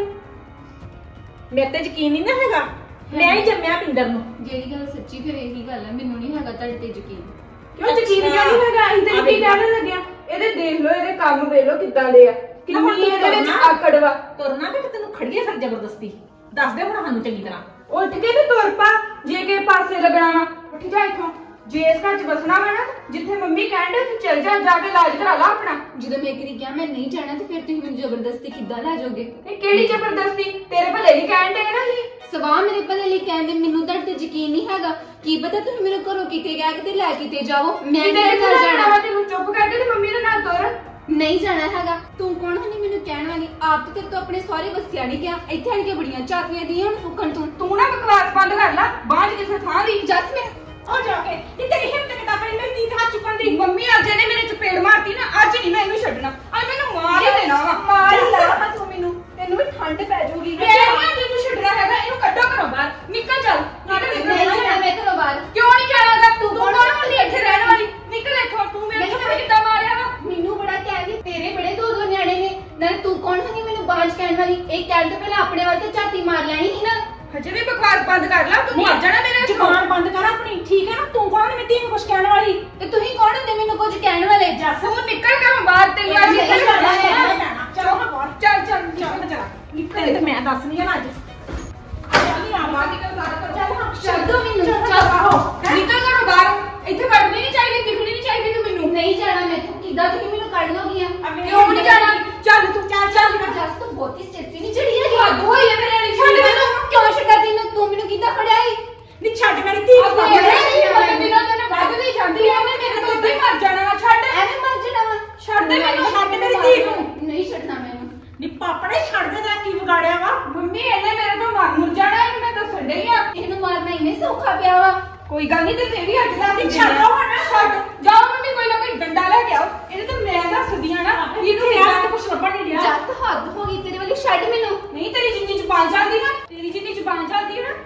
ਮੇਰੇ ਤੇ ਯਕੀਨ ਨਹੀਂ ਨਾ ਹੈਗਾ, ਮੈਂ ਹੀ ਜੰਮਿਆ ਪਿੰਦਰ ਨੂੰ। ਜਿਹੜੀ ਗੱਲ ਸੱਚੀ ਫਿਰ ਇਹੀ ਗੱਲ ਹੈ, ਮੈਨੂੰ ਨਹੀਂ ਹੈਗਾ ਤੁਹਾਡੇ ਤੇ ਯਕੀਨ। ਕਿਉਂ ਯਕੀਨ ਕਿਉਂ ਨਹੀਂ ਹੈਗਾ? ਇਹਦੇ ਕੀ ਕਹਿਣ ਲੱਗਿਆ? ਇਹਦੇ ਦੇਖ ਲੋ, ਇਹਦੇ ਕੰਮ ਵੇਖ ਲੋ ਕਿੱਦਾਂ ਦੇ ਆ, ਕਿੰਨੀ ਇਹਦੇ ਵਿੱਚ ਆਕੜ ਵਾ। ਤੁਰਨਾ ਕਿ ਤੈਨੂੰ ਖੜੀਏ ਫਿਰ ਜ਼ਬਰਦਸਤੀ? ਦੱਸ ਦੇ ਹੁਣ ਸਾਨੂੰ ਚੰਗੀ ਤਰ੍ਹਾਂ। ਉੱਠ ਕੇ ਤੇ ਤੁਰ ਪਾ, ਜੇ ਕੇ ਪਾਸੇ ਲੱਗਣਾ ਵਾ। ਉੱਠ ਜਾ ਇੱਥੋਂ। ਜੇ ਇਸ ਘਰ 'ਚ ਬਸਣਾ ਵਾ ਨਾ ਜਿੱਥੇ ਮੰਮੀ ਕਹਿੰਦੇ ਉੱਥੇ ਚੱਲ ਜਾ ਜਾ ਕੇ ਇਲਾਜ ਕਰਾ ਲਾ ਆਪਣਾ। ਜਦੋਂ ਮੈਂ ਕਰੀ ਕਿਹਾ ਮੈਂ ਨਹੀਂ ਜਾਣਾ ਤੇ ਫਿਰ ਤੁਸੀਂ ਮੈਨੂੰ ਜ਼ਬਰਦਸਤੀ ਕਿੱਦਾਂ ਲੈ ਜਾਓਗੇ? ਇਹ ਕਿਹੜੀ ਜ਼ਬਰਦਸਤੀ? ਤੇਰੇ ਭਲੇ ਲਈ ਕਹਿੰਦੇ ਨਾ ਹੀ ਸਵਾਹ ਮੇਰੇ ਭਲੇ ਲਈ ਕਹਿੰਦੇ, ਮੈਨੂੰ ਤੁਹਾਡੇ ਤੇ ਯਕੀਨ ਨਹੀਂ ਹੈਗਾ। ਕੀ ਪਤਾ ਤੁਸੀਂ ਮੈਨੂੰ ਘਰੋਂ ਕਿਤੇ ਗਿਆ ਕਿਤੇ ਲੈ ਕਿਤੇ ਜਾਓ, ਮੈਂ ਤੇਰੇ ਨਹੀਂ ਨਾਲ ਜਾਣਾ। ਜਾਣਾ ਤੈਨੂੰ ਚੁੱਪ ਕਰਕੇ ਤੇ ਮੰਮੀ ਦੇ ਨਾਲ ਤੁਰ। ਨਹੀਂ ਜਾਣਾ ਹੈਗਾ। ਤੂੰ ਕੌਣ ਹੈ ਨੀ ਮੈਨੂੰ ਕਹਿਣ ਵਾਲੀ? ਆਪ ਤੇ ਤੇਰੇ ਤੋਂ ਆਪਣੇ ਸਹੁਰੇ ਵਸਿਆ ਨਹੀਂ ਗਿਆ, ਇੱਥੇ ਆਣ ਕੇ ਬੜੀਆਂ ਝਾਕੀਆਂ ਦੀਆਂ ਹੁਣ ਫੁੱਕਣ ਤੂੰ। ਤੂੰ ਨਾ ਬਕਵਾਸ ਬੰਦ ਕਰ ਲੈ, ਬਾਹਰ ਕਿਸੇ ਥਾਂ ਦੀ ਜੱਸ ਮੈਂ ਆ ਜਾ ਕੇ ਨੀ ਤੇਰੀ ਹਿੰਮਤ ਕਿੱਦਾਂ ਪਈ ਮੇਰੀ ਧੀ ਤੇ ਹੱਥ ਚੁੱਕਣ ਦੀ? ਮੰਮੀ ਅੱਜ ਇਹਨੇ ਮੇਰੇ ਚਪੇੜ ਮਾਰਤੀ ਨਾ, ਅੱਜ ਨਹੀਂ ਮੈਂ ਇਹਨੂੰ ਛੱਡਣਾ, ਅੱਜ ਮੈਨੂੰ ਮਾਰ ਹੀ ਦੇਣਾ ਵਾ। ਮਾਰ ਹੀ ਦੱਸ। ਲਾ ਤੂੰ ਮੈਨੂੰ, ਤੈਨੂੰ ਵੀ ਠੰਡ ਪੈ ਜਾਊਗੀ। ਮੈਂ ਨਹੀਂ ਤੈਨੂੰ ਛੱਡਣਾ ਹੈਗਾ, ਇਹਨੂੰ ਕੱਢੋ ਘਰੋਂ ਬਾਹਰ, ਨਿਕਲ ਚੱਲ ਨਿਕਲ ਨਹੀਂ ਇੱਥੋਂ। ਜਾਣਾ ਮੈਂ ਘਰੋਂ ਬਾਹਰ। ਕਿਉਂ ਨਹੀਂ ਜਾਣਾਗਾ? ਤੂੰ ਕੌਣ ਹੁੰਦੀ ਇੱਥੇ ਰਹਿਣ ਵਾਲੀ? ਨਿਕਲ ਇੱਥੋਂ। ਤੂੰ ਮੇਰੇ ਚਪੇੜ ਕਿੱਦਾਂ ਮਾਰਿਆ ਵਾ? ਮੈਨੂੰ ਬੜਾ ਕਹਿੰਦੀ ਤੇਰੇ ਬੜੇ ਦੋ ਦੋ ਨਿਆਣੇ ਨੇ, ਨਾਲੇ ਤੂੰ ਕੌਣ ਹੈ ਨੀ ਮੈਨੂੰ ਬਾਜ ਕਹਿਣ ਵਾਲੀ? ਇਹ ਕਹਿਣ ਤੋਂ ਪਹਿਲਾਂ ਆਪਣੇ ਵੱਲ ਤੇ ਝਾਤੀ ਮਾਰ ਲੈਣੀ ਸੀ ਨਾ। ਹਜੇ ਵੀ ਬਕਵਾਸ ਬੰਦ ਕਰ ਲੈ, ਤੂੰ ਮਰ ਜਾਣਾ ਮੇਰੇ ਹੱਥੋਂ। ਜ਼ੁਬਾਨ ਬੰਦ ਕਰ ਆਪਣੀ, ਠੀਕ ਹੈ ਨਾ? ਤੂੰ ਕੌਣ ਹੈ ਮੇਰੀ ਧੀ ਨੂੰ ਕੁਝ ਕਹਿਣ ਵਾਲੀ? ਤੇ ਤੁਸੀਂ ਕੌਣ ਹੁੰਦੇ ਮੈਨੂੰ ਕੁਝ ਕਹਿਣ ਵਾਲੇ? ਜੱਸ ਤੂੰ ਨਿਕਲ ਘਰੋਂ ਬਾਹਰ, ਤੈਨੂੰ ਅੱਜ ਨਹੀਂ ਇੱਥੇ ਜਾਣਾ ਰਹਿਣਾ ਹੈ, ਹੈ। ਚੱਲ ਬਾਹਰ, ਚੱਲ ਚੱਲ ਨਿਕਲ ਜਾ। ਨਿਕਲ ਤੇ ਮੈਂ ਦੱਸਣੀ ਆ ਨਾ ਅੱਜ। ਚੱਲ ਨਹੀਂ ਆਵਾਂ। ਬਾਹਰ ਨਿਕਲ ਸਾਰਾ ਘਰੋਂ। ਚੱਲ ਹਾਂ ਛੱਡੋ ਮੈਨੂੰ, ਚੱਲ ਚੱਲ ਆਹੋ, ਨਿਕਲ ਘਰੋਂ ਬਾਹਰ, ਇੱਥੇ ਵੜਨੀ ਨਹੀਂ ਚਾਹੀਦੀ, ਦਿਖਣੀ ਨਹੀਂ ਚਾਹੀਦੀ ਤੂੰ ਮੈਨੂੰ। ਨਹੀਂ ਜਾਣਾ ਮੈਂ। ਤੂੰ ਕਿੱਦਾਂ ਤੁਸੀਂ ਮੈਨੂੰ ਕੱਢ ਲੋਗੀਆਂ? ਕਿਉਂ ਨਹੀਂ ਜਾਣਾ? ਚੱਲ ਤੂੰ ਚੱਲ ਚੱਲ ਜੱਸ ਤੂੰ ਬਹੁਤੀ ਸਿੱਧੀ ਨਹੀਂ ਚੜੀ ਹੈ। ਹੱਦ ਹੋਈ ਹੈ ਮੇਰੇ ਨਾਲ। ਛੱਡ ਮੈਨੂੰ। ਕਿਉਂ ਛੱਡਾ ਤੈਨੂੰ? ਤੂੰ ਮੈਨੂੰ ਕਿੱਦਾਂ ਫੜਿਆ ਈ? ਨਹੀਂ ਛੱਡ ਮੇਰੀ ਧੀ ਨੂੰ। ਆਪਣੇ ਨਹੀਂ ਪਤਾ ਬਿਨਾਂ ਤੈਨੂੰ ਵੱਧ ਨਹੀਂ ਜਾਂਦੀ ਐ, ਉਹਨੇ ਮੇਰੇ ਤੋਂ ਹੀ ਮਰ ਜਾਣਾ ਵਾ। ਛੱਡ ਐਵੇਂ ਮਰ ਜਾਣਾ ਵਾ। ਛੱਡ ਦੇ ਮੈਨੂੰ, ਛੱਡ ਮੇਰੀ ਧੀ ਨੂੰ। ਨਹੀਂ ਛੱਡਣਾ ਮੈਨੂੰ। ਨੀ ਪਾਪੜੇ ਛੱਡ ਦੇ, ਤੇਰਾ ਕੀ ਵਿਗਾੜਿਆ ਵਾ? ਮੰਮੀ ਇਹਨੇ ਮੇਰੇ ਤੋਂ ਮਰ ਮੁਰ ਜਾਣਾ, ਇਹਨੂੰ ਮੈਂ ਦੱਸਣ ਡਈ ਆ। ਇਹਨੂੰ ਮਾਰਨਾ ਇੰਨੇ ਸੌਖਾ ਪਿਆ ਵਾ। ਕੋਈ ਗੱਲ ਨਹੀਂ, ਤੇ ਫੇਰ ਵੀ ਅੱਜ ਦਾ ਨਹੀਂ ਛੱਡੋ ਹੁਣ। ਛੱਡ ਜਾਓ ਮੰਮੀ, ਕੋਈ ਨਾ ਕੋਈ ਡੰਡਾ ਲੈ ਕੇ ਆਓ। ਇਹਦੇ ਤਾਂ ਮੈਂ ਦੱਸਦੀ ਆ ਨਾ, ਇਹਨੂੰ ਯਾਰ ਯਾਰ ਤੇ ਕੁਛ ਲੱਭਣ ਨਹੀਂ ਰਿਹਾ। ਜੱਸ ਹੱਦ ਹੋ ਗਈ ਤੇਰੇ ਵਾਲੀ। ਛੱਡ ਮੈਨੂੰ। ਨਹੀਂ ਤੇਰੀ ਜਿੰਨੀ ਜ਼ੁਬਾਨ ਚੱਲਦੀ ਨਾ, ਤੇਰੀ ਜਿੰਨੀ ਜ਼ੁਬਾਨ ਚੱਲਦੀ ਹੈ ਨਾ।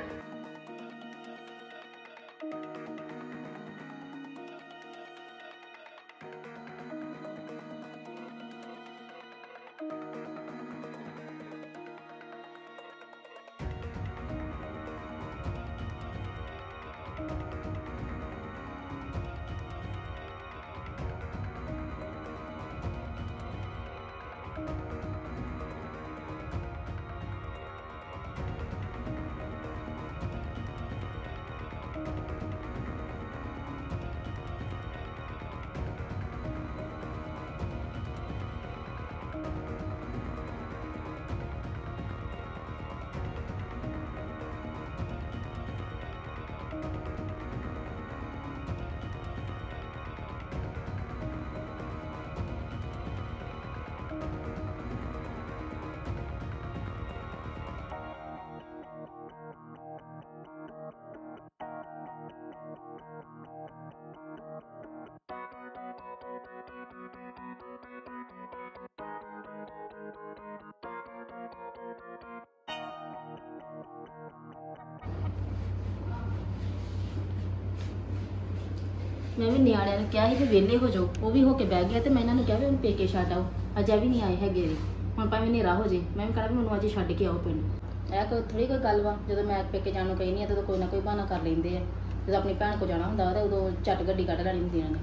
ਮੈਂ ਵੀ ਨਿਆਣਿਆਂ ਨੂੰ ਕਿਹਾ ਸੀ ਵੀ ਵਿਹਲੇ ਹੋ ਜਾਓ, ਉਹ ਵੀ ਹੋ ਕੇ ਬਹਿ ਗਿਆ ਤੇ ਮੈਂ ਇਹਨਾਂ ਨੂੰ ਕਿਹਾ ਵੀ ਉਹਨੂੰ ਪੇਕੇ ਛੱਡ ਆਓ। ਅਜੇ ਵੀ ਨਹੀਂ ਆਏ ਹੈਗੇ ਜੀ। ਹੁਣ ਭਾਵੇਂ ਹਨੇਰਾ ਹੋ ਜੇ, ਮੈਂ ਵੀ ਕਹਾਂ ਵੀ ਮੈਨੂੰ ਅੱਜ ਛੱਡ ਕੇ ਆਓ ਪਿੰਡ। ਇਹ ਕੋਈ ਥੋੜੀ ਕੋਈ ਗੱਲ ਵਾ, ਜਦੋਂ ਮੈਂ ਪੇਕੇ ਜਾਣ ਨੂੰ ਕਹੀ ਨਹੀਂ ਆ ਤਾਂ ਕੋਈ ਨਾ ਕੋਈ ਬਹਾਨਾ ਕਰ ਲੈਂਦੇ ਆ। ਜਦੋਂ ਆਪਣੀ ਭੈਣ ਕੋ ਜਾਣਾ ਹੁੰਦਾ ਤਾਂ ਉਦੋਂ ਝੱਟ ਗੱਡੀ ਕੱਢ ਲੈਣੀ ਹੁੰਦੀ ਇਹਨਾਂ ਨੇ।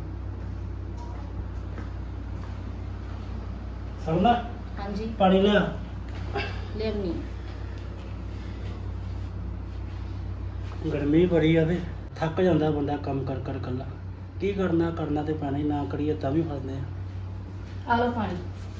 ਸਮਝਦਾ ਹਾਂਜੀ ਪਾਣੀ ਲਿਆ। ਲਿਆਉਣੀ। ਗਰਮੀ ਬੜੀ ਆ ਤੇ ਥੱਕ ਜਾਂਦਾ ਬੰਦਾ ਕੰਮ ਕਰ ਕਰ ਕੱਲਾ। ਕੀ ਕਰਨਾ ਕਰਨਾ ਤੇ ਪੈਣਾ ਹੀ, ਨਾ ਕਰੀਏ ਤਾਂ ਵੀ ਫਸਦੇ ਆ। ਆ ਲਓ ਪਾਣੀ।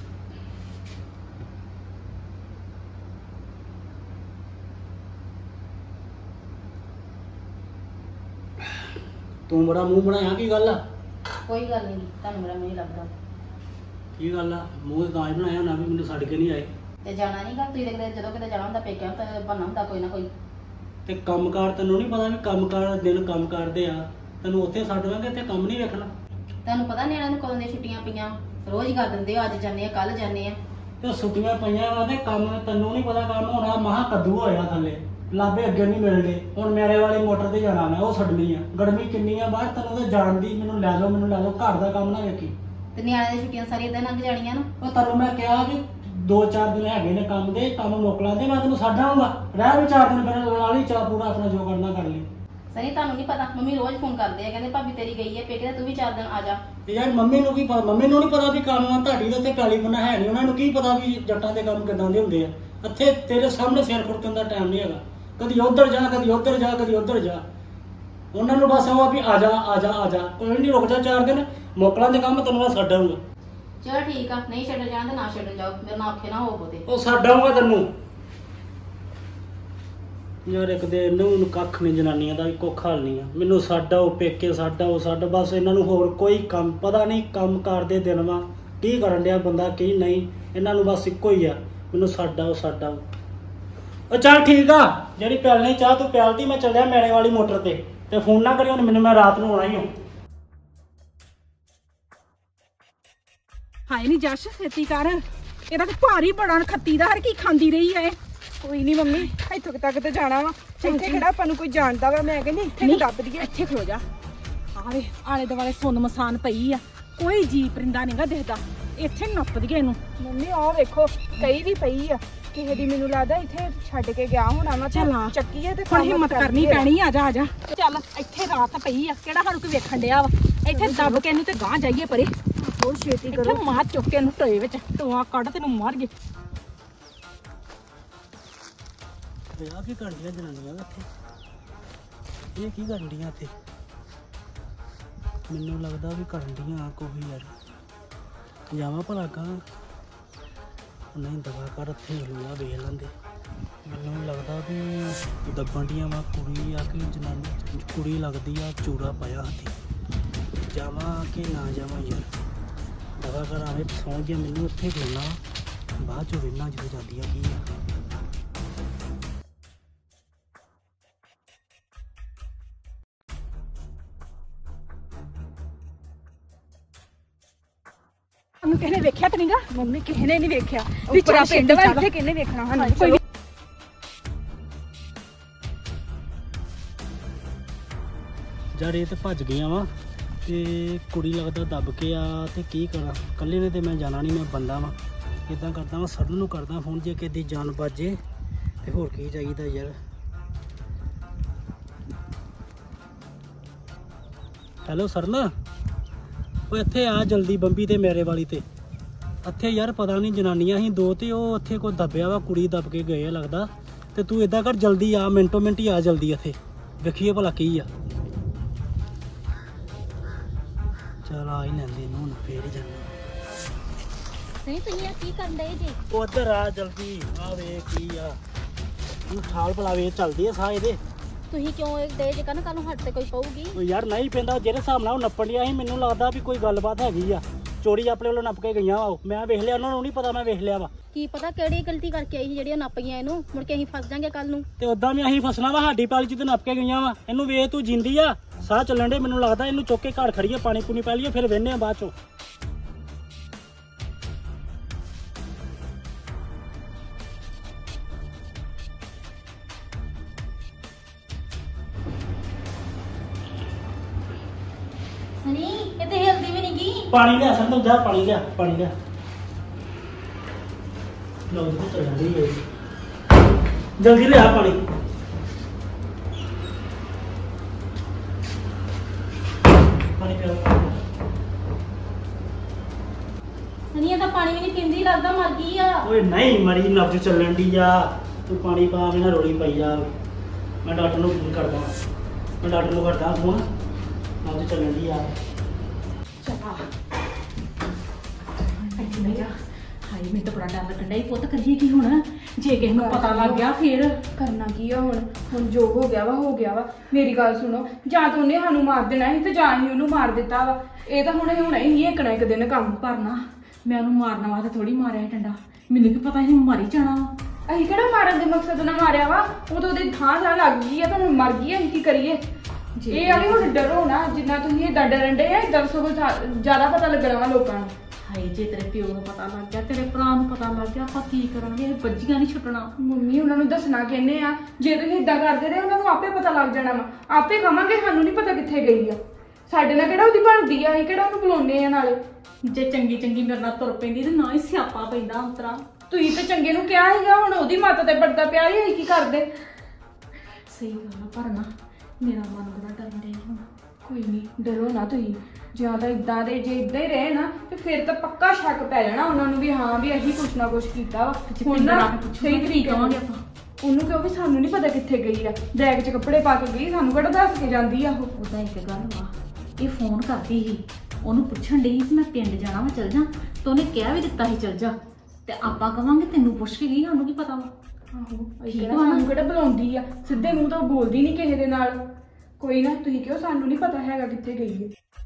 ਤੂੰ ਬੜਾ ਮੂੰਹ ਬਣਾਇਆ, ਕੀ ਗੱਲ ਆ? ਕੋਈ ਗੱਲ ਨਹੀਂ, ਤੁਹਾਨੂੰ ਮੇਰਾ ਨਹੀਂ ਲੱਗਦਾ। ਕੀ ਗੱਲ ਆ? ਮੂੰਹ ਤਾਂ ਹੀ ਬਣਾਇਆ ਨਾ ਵੀ ਮੈਨੂੰ ਛੱਡ ਕੇ ਨਹੀਂ ਆਏ। ਤੇ ਜਾਣਾ ਨਹੀਂ ਗਾ ਤੁਸੀਂ ਕਿਤੇ, ਜਦੋਂ ਕਿਤੇ ਜਾਣਾ ਹੁੰਦਾ ਪੇਕਿਆਂ ਤਾਂ ਬਹਾਨਾ ਹੁੰਦਾ ਕੋਈ ਨਾ ਕੋਈ। ਤੇ ਕੰਮਕਾਰ ਤੈਨੂੰ ਨਹੀਂ ਪਤਾ ਵੀ ਕੰਮਕਾਰ ਦਿਨ ਕੰਮ ਕਰਦੇ ਆ, ਤੈਨੂੰ ਉੱਥੇ ਛੱਡਵਾਂਗੇ ਤੇ ਕੰਮ ਨਹੀਂ ਵੇਖਣਾ। ਤੁਹਾਨੂੰ ਪਤਾ ਨਿਆਣਿਆਂ ਨੂੰ ਕਦੋਂ ਦੀਆਂ ਛੁੱਟੀਆਂ ਪਈਆਂ, ਰੋਜ਼ ਹੀ ਕਰ ਦਿੰਦੇ ਹੋ, ਅੱਜ ਜਾਂਦੇ ਆ ਕੱਲ ਜਾਂਦੇ ਆ। ਤੇ ਛੁੱਟੀਆਂ ਪਈਆਂ ਵਾ ਤੇ ਕੰਮ ਤੈਨੂੰ ਨਹੀਂ ਪਤਾ ਕੰਮ ਹੋਣਾ। ਮਹਾ ਕੱਦੂ ਹੋਇਆ ਥੱਲੇ, ਲਾਭੇ ਅੱਗੇ ਨਹੀਂ ਮਿਲਦੇ। ਹੁਣ ਮੇਰੇ ਵਾਲੀ ਮੋਟਰ ਤੇ ਜਾਣਾ ਮੈਂ, ਉਹ ਛੱਡਣੀ ਆ। ਗਰਮੀ ਕਿੰਨੀ ਆ ਬਾਹਰ, ਤੈਨੂੰ ਤੇ ਜਾਣ ਦੀ ਮੈਨੂੰ ਲੈ ਜਾਓ, ਮੈਨੂੰ ਲੈ ਜਾਓ। ਘਰ ਦਾ ਕੰਮ ਨਾ ਵੇਖੀ। ਤੇ ਨਿਆਣਿਆਂ ਦੀਆਂ ਛੁੱਟੀਆਂ ਸਾਰੀਆਂ ਇਦਾਂ ਲੰਘ ਜਾਣੀਆਂ ਨਾ। ਉਹ ਤੈਨੂੰ ਮੈਂ ਕਿਹਾ ਕਿ ਦੋ ਚਾਰ ਦਿਨ ਹੈਗੇ ਨੇ ਕੰਮ ਦੇ, ਕੰਮ ਮੁੱਕ ਲਾਂਦੇ, ਮੈਂ ਤੈਨੂੰ ਛੱਡ ਆਊਂਗਾ। ਰਹਿ ਵੀ ਚਾਰ ਦਿਨ ਪਹਿਲਾਂ ਨਾਲ ਹੀ ਚਾਹ ਪੂਰਾ ਆਪਣਾ ਜੋ ਕਰਨਾ ਕਰ ਲਈ। ਸਨੀ ਤੁਹਾਨੂੰ ਨਹੀਂ ਪਤਾ, ਮੰਮੀ ਰੋਜ਼ ਫੋਨ ਕਰਦੇ ਆ, ਕਹਿੰਦੇ ਭਾਬੀ ਤੇਰੀ ਗਈ ਹੈ ਪੇਕੇ, ਤੂੰ ਵੀ ਚਾਰ ਦਿਨ ਆ ਜਾ। ਤੇ ਯਾਰ ਮੰਮੀ ਨੂੰ ਕੀ ਪਤਾ? ਮੰਮੀ ਨੂੰ ਨਹੀਂ ਪਤਾ ਵੀ ਕੰਮ ਆ ਤੁਹਾਡੀ ਦਾ ਤੇ ਕਾਲੀ ਬਣਾ ਹੈ ਨਹੀਂ। ਉਹਨਾਂ ਨੂੰ ਕੀ ਪਤਾ ਵੀ ਜੱਟਾਂ ਦੇ ਕੰਮ ਕਿੱਦਾਂ ਦੇ ਹੁੰਦੇ ਆ। ਇੱਥੇ ਤੇਰੇ ਸਾਹਮਣੇ ਸਿਰ ਖੁਰਕਣ ਦਾ ਟਾਈਮ ਨਹੀਂ ਹੈਗਾ। ਕਦੀ ਉੱਧਰ ਜਾ, ਕਦੀ ਉੱਧਰ ਜਾ, ਕਦੀ ਉੱਧਰ ਜਾ। ਉਹਨਾਂ ਨੂੰ ਬਸ ਉਹ ਆ ਵੀ ਆ ਜਾ ਆ ਜਾ ਆ ਜਾ, ਕੋਈ ਨਹੀਂ ਰੁਕ ਜਾ ਚਾਰ ਦਿਨ, ਮੋਕਲਾਂ ਦੇ ਕੰਮ ਤੈਨੂੰ ਮੈਂ ਛੱਡ ਆਊਂਗਾ। ਚਲ ਠੀਕ ਆ, ਨਹੀਂ ਛੱਡ ਜਾਣ ਤੇ ਨਾ ਛੱਡ ਜਾਓ, ਮੇਰੇ ਨਾਲ ਆਖੇ ਨਾ ਹੋ ਬੋਤੇ। ਉਹ ਛੱਡ ਆਊਂਗਾ ਤੈਨੂੰ। ਯਾਰ ਇੱਕ ਦੇ ਇਹਨੂੰ ਕੱਖ ਨਹੀਂ, ਜਨਾਨੀਆਂ ਦਾ ਵੀ ਕੁੱਖ ਹਾਲ ਨਹੀਂ ਆ। ਮੈਨੂੰ ਛੱਡ ਆਓ ਪੇਕੇ, ਛੱਡ ਆਓ ਛੱਡ, ਬਸ ਇਹਨਾਂ ਨੂੰ ਹੋਰ ਕੋਈ ਕੰਮ ਪਤਾ ਨਹੀਂ, ਕੰਮ ਕਰਦੇ ਦਿਨ ਵਾ ਕੀ ਕਰਨ ਡਿਆ ਬੰਦਾ ਕੀ ਨਹੀਂ, ਇਹਨਾਂ ਨੂੰ ਬਸ ਇੱਕੋ ਹੀ ਆ, ਮੈਨੂੰ ਛੱਡ ਆਓ ਛੱਡ ਆਓ। ਉਹ ਚੱਲ ਠੀਕ ਆ, ਜਿਹੜੀ ਪਿਆਲਣੀ ਚਾਹ ਤੂੰ ਪਿਆਲਦੀ, ਮੈਂ ਚੱਲਿਆ ਮੈਣੇ ਵਾਲੀ ਮੋਟਰ ਤੇ ਤੇ ਫੋਨ ਨਾ ਕਰਿਓ ਮੈਨੂੰ, ਮੈਂ ਰਾਤ ਨੂੰ ਆਉਣਾ ਹੀ ਹਾਂ। ਹਾਏ ਨਹੀਂ ਜੱਸ ਛੇਤੀ ਕਰ, ਇਹਦਾ ਤਾਂ ਭਾਰੀ ਬੜਾ ਖੱਤੀ ਦਾ ਹਰ ਕੀ ਖਾਂਦੀ ਰਹੀ ਐ। ਕੋਈ ਨਹੀਂ ਮੰਮੀ, ਇੱਥੋਂ ਤੱਕ ਤੇ ਜਾਣਾ ਵਾ, ਇੱਥੇ ਕਿਹੜਾ ਆਪਾਂ ਨੂੰ ਕੋਈ ਜਾਣਦਾ ਵਾ। ਮੈਂ ਕਹਿੰਦੀ ਇੱਥੇ ਨੂੰ ਦੱਬ ਦਈਏ। ਇੱਥੇ ਖਲੋ ਜਾ, ਆਵੇ ਆਲੇ ਦੁਆਲੇ ਸੁੰਨ ਮਸਾਨ ਪਈ ਆ, ਕੋਈ ਜੀ ਪਰਿੰਦਾ ਨਹੀਂਗਾ ਦਿਖਦਾ, ਇੱਥੇ ਨੱਪ ਦਈਏ ਇਹਨੂੰ। ਮੰਮੀ ਆਹ ਵੇਖੋ ਕਈ ਵੀ ਪਈ ਆ, ਕਿਸੇ ਦੀ ਮੈਨੂੰ ਲੱਗਦਾ ਇੱਥੇ ਛੱਡ ਕੇ ਗਿਆ ਹੋਣਾ ਵਾ। ਚੱਲ ਚੱਕੀਏ ਤੇ ਹੁਣ ਹਿੰਮਤ ਕਰਨੀ ਪੈਣੀ। ਆ ਜਾ ਆ ਜਾ, ਚੱਲ ਇੱਥੇ ਰਾਤ ਪਈ ਆ, ਕਿਹੜਾ ਸਾਨੂੰ ਕੋਈ ਵੇਖਣ ਡਿਆ ਵਾ। ਇੱਥੇ ਦੱਬ ਕੇ ਇਹਨੂੰ ਤੇ ਗਾਂ ਜਾਈਏ ਪਰੇ। ਬਹੁਤ ਛੇਤੀ ਕਰੋ, ਮਾਰ ਚੁੱਕ ਕੇ ਇਹਨੂੰ ਟੋਏ ਵਿੱਚ, ਟੋਆ ਕੱਢ ਤੈਨੂੰ ਮਾਰ ਗਏ। ਵਿਆਹ ਕੀ ਕਰਦੀਆਂ ਜਨਾਨੀਆਂ ਇੱਥੇ, ਇਹ ਕੀ ਕਰਨ ਡੀਆਂ ਇੱਥੇ? ਮੈਨੂੰ ਲੱਗਦਾ ਵੀ ਕਰਨ ਡੀਆਂ ਕੋਈ ਯਾਰ, ਜਾਵਾਂ ਭਲਾ ਕਾਂ ਨਹੀਂ ਦਵਾ ਕਰ, ਇੱਥੇ ਲੋਹਾ ਵੇਖ ਲੈਂਦੇ। ਮੈਨੂੰ ਲੱਗਦਾ ਵੀ ਦੱਬਣ ਡੀਆਂ ਵਾ ਕੁੜੀ ਆ ਕਿ ਜਨਾਨੀ, ਕੁੜੀ ਲੱਗਦੀ ਆ, ਚੂੜਾ ਪਾਇਆ ਹੱਥੀ। ਜਾਵਾਂ ਕਿ ਨਾ ਜਾਵਾਂ ਯਾਰ, ਦਵਾ ਕਰ ਆਵੇ ਸੌਂ ਗਿਆ, ਮੈਨੂੰ ਉੱਥੇ ਖਲੋਣਾ ਬਾਅਦ ਚੋਂ ਵੇਖਣਾ ਜਦੋਂ ਜਾਂਦੀ ਆ ਕੀ ਆ। ਉਹਨੂੰ ਕਿਸੇ ਨੇ ਵੇਖਿਆ ਤਾਂ ਨਹੀਂਗਾ? ਮੰਮੀ ਕਿਸੇ ਨੇ ਨਹੀਂ ਵੇਖਿਆ, ਵਿਚਾਰਾ ਪਿੰਡ ਵਾ, ਇੱਥੇ ਕਿਹਨੇ ਵੇਖਣਾ ਸਾਨੂੰ? ਕੋਈ ਜਦ ਇਹ ਤੇ ਭੱਜ ਗਈਆਂ ਵਾ ਤੇ ਕੁੜੀ ਲੱਗਦਾ ਦੱਬ ਕੇ ਆ, ਤੇ ਕੀ ਕਰਾਂ ਇਕੱਲੇ ਨੇ ਤੇ ਮੈਂ ਜਾਣਾ ਨਹੀਂ, ਮੈਂ ਬੰਦਾ ਵਾ। ਇੱਦਾਂ ਕਰਦਾ ਵਾ ਸਰਨ ਨੂੰ ਕਰਦਾ ਫੋਨ, ਜੇ ਕਿਸੇ ਦੀ ਜਾਨ ਬਾਜੇ ਤੇ ਹੋਰ ਕੀ ਚਾਹੀਦਾ ਯਾਰ। ਹੈਲੋ ਸਰਨ, ਉਹ ਇੱਥੇ ਆ ਜਲਦੀ ਬੰਬੀ ਤੇ ਮੇਰੇ ਵਾਲੀ ਤੇ। ਇੱਥੇ ਯਾਰ ਪਤਾ ਨਹੀਂ ਜਨਾਨੀਆਂ ਸੀ ਦੋ, ਤੇ ਉਹ ਉੱਥੇ ਕੋਈ ਦੱਬਿਆ ਵਾ, ਕੁੜੀ ਦੱਬ ਕੇ ਗਏ ਆ ਲੱਗਦਾ। ਤੇ ਤੂੰ ਇੱਦਾਂ ਕਰ ਜਲਦੀ ਆ, ਮਿੰਟੋ ਮਿੰਟ ਹੀ ਆ ਜਲਦੀ ਇੱਥੇ, ਵੇਖੀਏ ਭਲਾ ਕੀ ਆ। ਚਲ ਆ ਹੀ ਲੈਂਦੇ ਇਹਨੂੰ ਹੁਣ, ਫੇਰ ਹੀ ਜਾਂਦੇ। ਨਹੀਂ ਤੁਸੀਂ ਆ ਕੀ ਕਰਨ ਡਏ ਜੀ? ਉਧਰ ਆ ਜਲਦੀ, ਆ ਵੇ ਕੀ ਆ, ਇਹਨੂੰ ਠਾਲ ਭਲਾ ਵੇ ਚੱਲਦੀ ਆ ਸਾਹ ਇਹਦੇ। ਤੁਸੀਂ ਕਿਉਂ ਇਹ ਡੇ ਜੇ ਕਰਨ, ਕੱਲ ਨੂੰ ਹੱਥ ਤੇ ਕੋਈ ਪਊਗੀ? ਉਹ ਯਾਰ ਨਹੀਂ ਪੈਂਦਾ, ਜਿਹੜੇ ਹਿਸਾਬ ਨਾਲ ਉਹ ਨੱਪਣ ਡਿਆ ਸੀ, ਮੈਨੂੰ ਲੱਗਦਾ ਵੀ ਕੋਈ ਗੱਲਬਾਤ ਹੈਗੀ ਆ। ਚੋਰੀ ਆਪਣੇ ਵੱਲੋਂ ਨੱਪ ਕੇ ਗਈਆਂ ਵਾ, ਮੈਂ ਵੇਖ ਲਿਆ, ਉਹਨਾਂ ਨੂੰ ਨਹੀਂ ਪਤਾ ਮੈਂ ਵੇਖ ਲਿਆ ਵਾ। ਕੀ ਪਤਾ ਕਿਹੜੀ ਗਲਤੀ ਕਰਕੇ ਆਈ ਸੀ ਜਿਹੜੀ ਉਹ ਨੱਪ ਗਈਆਂ ਇਹਨੂੰ, ਮੁੜ ਕੇ ਅਸੀਂ ਫਸ ਜਾਾਂਗੇ ਕੱਲ ਨੂੰ। ਤੇ ਉਦਾਂ ਵੀ ਅਸੀਂ ਫਸਣਾ ਵਾ, ਸਾਡੀ ਪਾਲੀ ਚ ਤੇ ਨੱਪ ਕੇ ਗਈਆਂ ਵਾ। ਇਹਨੂੰ ਵੇਖ ਤੂੰ ਜਿੰਦੀ ਆ, ਸਾਹ ਚੱਲਣ ਦੇ, ਮੈਨੂੰ ਲੱਗਦਾ ਇਹਨੂੰ ਚੁੱਕ ਕੇ ਘਰ ਖੜੀਏ, ਪਾਣੀ ਪੂਣੀ ਪੈ ਲਈਏ, ਫਿਰ ਵੇਹਨੇ ਆ ਬਾਅਦ ਚੋਂ। ਸਨੀ ਇਹ ਤੇ ਹਿਲਦੀ ਵੀ ਨਹੀਂ ਗਈ। ਪਾਣੀ ਲਿਆ ਸੰਤੋ, ਜਾ ਪਾਣੀ ਲਿਆ, ਪਾਣੀ ਲਿਆ। ਲਓ ਜੀ ਚੱਲ ਜਾਂਦੀ ਹੈ, ਜਲਦੀ ਲਿਆ ਪਾਣੀ। ਪਾਣੀ ਪੀਓ। ਸਨੀ ਇਹ ਤਾਂ ਪਾਣੀ ਵੀ ਨਹੀਂ ਪੀਂਦੀ, ਲੱਗਦਾ ਮਰ ਗਈ ਆ। ਓਏ ਨਹੀਂ ਮਰੀ, ਨਬਜ਼ ਚੱਲਣ ਦੀ ਆ, ਤੂੰ ਪਾਣੀ ਪਾ, ਮੈਂ ਨਾ ਰੋਲੀ ਪਈ ਜਾ। ਮੈਂ ਡਾਕਟਰ ਨੂੰ ਫੋਨ ਕਰਦਾ, ਮੈਂ ਡਾਕਟਰ ਨੂੰ ਕਰਦਾ ਫੋਨ, ਨਬਜ਼ ਚੱਲਣ ਦੀ ਆ। ਚਲਾ ਇੱਥੇ ਨਹੀਂ ਜਾ। ਹਾਏ ਮੈਨੂੰ ਤਾਂ ਬੜਾ ਡਰ ਲੱਗਣ ਡਿਆ, ਪੁੱਤ ਕਰੀਏ ਕੀ ਹੁਣ? ਜੇ ਕਿਸੇ ਨੂੰ ਪਤਾ ਲੱਗ ਗਿਆ ਫੇਰ ਕਰਨਾ ਕੀ ਆ ਹੁਣ? ਹੁਣ ਜੋ ਹੋ ਗਿਆ ਵਾ ਹੋ ਗਿਆ ਵਾ। ਮੇਰੀ ਗੱਲ ਸੁਣੋ, ਜਾਂ ਤਾਂ ਉਹਨੇ ਸਾਨੂੰ ਮਾਰ ਦੇਣਾ ਸੀ ਤੇ ਜਾਂ ਹੀ ਉਹਨੂੰ ਮਾਰ ਦਿੱਤਾ ਵਾ। ਇਹ ਤਾਂ ਹੁਣ ਹੋਣਾ ਹੀ ਇੱਕ ਨਾ ਇੱਕ ਦਿਨ ਕੰਮ। ਭਰਨਾ ਮੈਂ ਉਹਨੂੰ ਮਾਰਨ ਵਾਸਤੇ ਥੋੜੀ ਮਾਰਿਆ ਡੰਡਾ, ਮੈਨੂੰ ਕੀ ਪਤਾ ਸੀ ਮਾਰੀ ਜਾਣਾ ਵਾ। ਅਸੀਂ ਕਿਹੜਾ ਮਾਰਨ ਦੇ ਮਕਸਦ ਨਾਲ ਮਾਰਿਆ ਵਾ, ਉਹ ਤਾਂ ਉਹਦੇ ਥਾਂ ਥਾਂ ਲੱਗ ਗਈ ਆ ਤਾਂ ਹੁਣ ਮਰ ਗਈ ਆ, ਅਸੀਂ ਕੀ ਕਰੀਏ? ਇਹ ਆ ਵੀ ਹੁਣ ਡਰੋ ਨਾ, ਜਿੰਨਾ ਤੁਸੀਂ ਏਦਾਂ ਡਰਨ ਡੇ ਆ, ਏਦਾਂ ਸਗੋਂ ਜ਼ਿਆਦਾ ਪਤਾ ਲੱਗਣਾ ਵਾ ਲੋਕਾਂ ਨੂੰ। ਹਾਏ ਜੇ ਤੇਰੇ ਪਿਓ ਨੂੰ ਪਤਾ ਲੱਗ ਗਿਆ, ਤੇਰੇ ਭਰਾ ਨੂੰ ਪਤਾ ਲੱਗ ਗਿਆ, ਆਪਾਂ ਕੀ ਕਰਾਂਗੇ? ਇਹ ਬੱਜੀਆਂ ਨਹੀਂ ਛੁੱਟਣਾ। ਮੰਮੀ ਉਹਨਾਂ ਨੂੰ ਦੱਸਣਾ ਕਹਿੰਦੇ ਆ, ਜੇ ਤੁਸੀਂ ਏਦਾਂ ਕਰਦੇ ਰਹੇ ਉਹਨਾਂ ਨੂੰ ਆਪੇ ਪਤਾ ਲੱਗ ਜਾਣਾ ਵਾ, ਆਪੇ ਕਵਾਂਗੇ ਸਾਨੂੰ ਨਹੀਂ ਪਤਾ ਕਿੱਥੇ ਗਈ ਆ। ਸਾਡੇ ਨਾਲ ਕਿਹੜਾ ਉਹਦੀ ਬਣਦੀ ਆ, ਅਸੀਂ ਕਿਹੜਾ ਉਹਨੂੰ ਬੁਲਾਉਂਦੇ ਆ ਨਾਲੇ। ਜੇ ਚੰਗੀ ਚੰਗੀ ਮੇਰੇ ਨਾਲ ਤੁਰ ਪੈਂਦੀ ਤੇ ਨਾ ਹੀ ਸਿਆਪਾ ਪੈਂਦਾ ਅੰਤਰਾ। ਤੁਸੀਂ ਤੇ ਚੰਗੇ ਨੂੰ ਕਿਹਾ ਸੀਗਾ, ਹੁਣ ਉਹਦੀ ਮੱਤ ਤੇ ਪੜਦਾ ਪਿਆ ਹੀ, ਅਸੀਂ ਕੀ ਕਰਦੇ? ਸਹੀ ਗੱਲ ਆ, ਪਰ ਨਾ ਮੇਰਾ ਮਨ ਬੜਾ ਡਰਨ ਡਿਆ ਹੁਣ। ਕੋਈ ਨਹੀਂ ਡਰੋ ਨਾ ਤੁਸੀਂ, ਜਾਂ ਤਾਂ ਇਦਾਂ ਦੇ ਜੇ ਇਦਾਂ ਹੀ ਰਹੇ ਨਾ ਤੇ ਫਿਰ ਤਾਂ ਪੱਕਾ ਸ਼ੱਕ ਪੈ ਜਾਣਾ ਉਹਨਾਂ ਨੂੰ ਵੀ ਹਾਂ ਵੀ ਅਸੀਂ ਕੁਛ ਨਾ ਕੁਛ ਕੀਤਾ ਵਾ। ਹੁਣ ਨਾ ਸਹੀ ਤਰੀਕੇ ਕਵਾਂਗੇ ਆਪਾਂ। ਉਹਨੂੰ ਕਹੋ ਵੀ ਸਾਨੂੰ ਨਹੀਂ ਪਤਾ ਕਿੱਥੇ ਗਈ ਆ, ਬੈਗ 'ਚ ਕੱਪੜੇ ਪਾ ਕੇ ਗਈ, ਸਾਨੂੰ ਕਿਹੜਾ ਦੱਸ ਕੇ ਜਾਂਦੀ ਆ ਉਹ। ਉਹਦਾ ਇੱਕ ਗੱਲ ਵਾ, ਇਹ ਫੋਨ ਕਰਦੀ ਸੀ ਉਹਨੂੰ ਪੁੱਛਣ ਡਈ ਸੀ ਕਿ ਮੈਂ ਪਿੰਡ ਜਾਣਾ ਵਾ ਚਲ ਜਾ, ਤੇ ਉਹਨੇ ਕਹਿ ਵੀ ਦਿੱਤਾ ਸੀ ਚਲ ਜਾ, ਤੇ ਆਪਾਂ ਕਵਾਂਗੇ ਤੈਨੂੰ ਪੁੱਛ ਕੇ ਗਈ, ਸਾਨੂੰ ਕੀ ਪਤਾ ਵਾ। ਆਹੋ ਠੀਕ ਠੀਕ ਵਾ ਨਾ? ਸਾਨੂੰ ਕਿਹੜਾ ਬੁਲਾਉਂਦੀ ਆ, ਸਿੱਧੇ ਮੂੰਹ ਤੋਂ ਬੋਲਦੀ ਨਹੀਂ ਕਿਸੇ ਦੇ ਨਾਲ। ਕੋਈ ਨਾ ਤੁਸੀਂ ਕਿਉਂ ਸਾਨੂੰ ਨਹੀਂ ਪਤਾ ਹੈਗਾ ਕਿੱਥੇ ਗਈ ਹੈ।